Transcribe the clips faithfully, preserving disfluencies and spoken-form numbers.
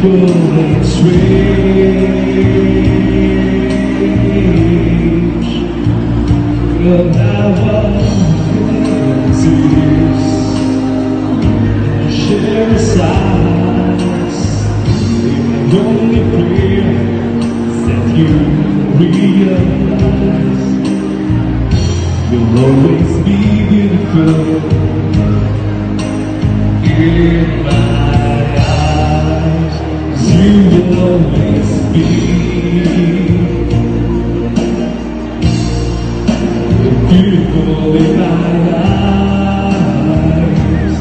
and strange. Well, now one tears share a size. The only prayer is that you realize you'll always be beautiful in my eyes. You will always be beautiful in my eyes.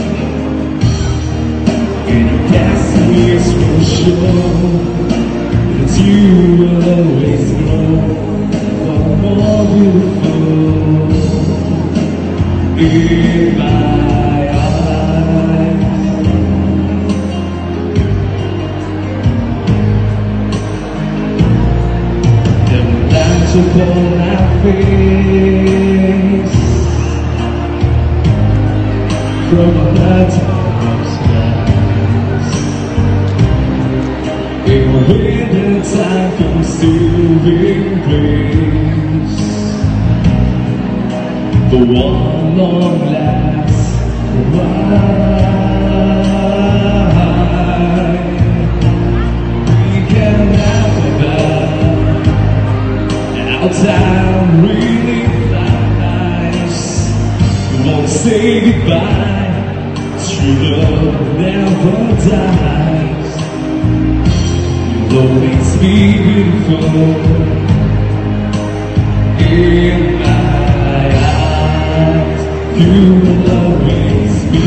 And your destiny is for sure that you will always grow far more beautiful in my eyes. The lights upon our face from the top skies, and when the time comes still in place, the one long last while. We can laugh about how time really flies. We won't say goodbye, true love never dies. You'll always be beautiful in my eyes. You will always be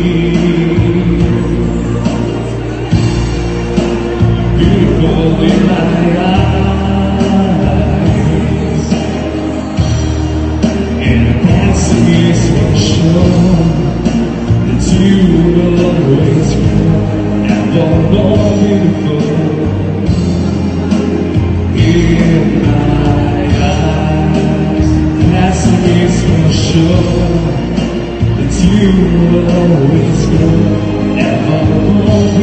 beautiful in my eyes. And that's is for sure that you will always be ever more beautiful in my eyes. That's is for sure that you will always be ever more beautiful.